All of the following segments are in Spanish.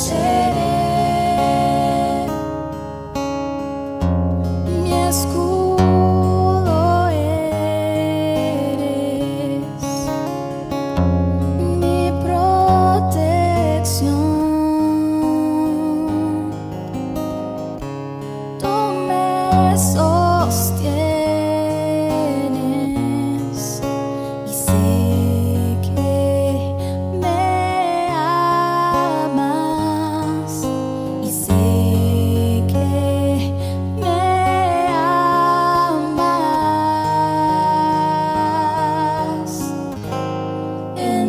seré. Mi escudo eres, mi protección. Tú me sostienes y sé que me amas, y sé que me amas. En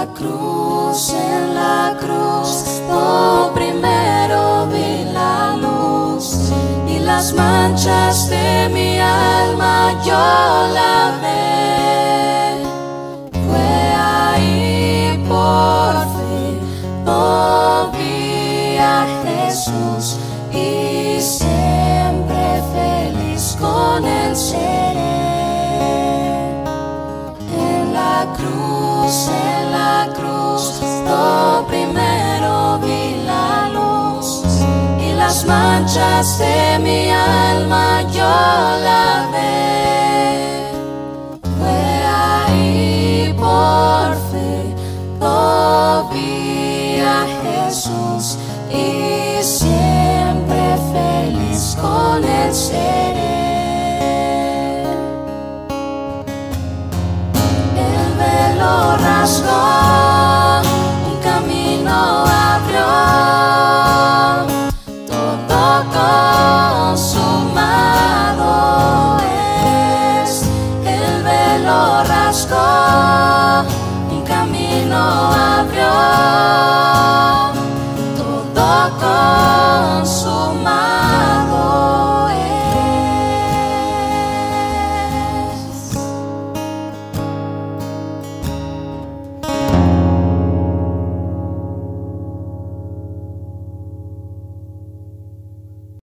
la cruz, oh, primero vi la luz y las manchas de mi alma yo lavé. Fue ahí por fin, oh, vi a Jesús y siempre feliz con él seré. En la cruz, oh, primero vi la luz y las manchas de mi alma yo lavé.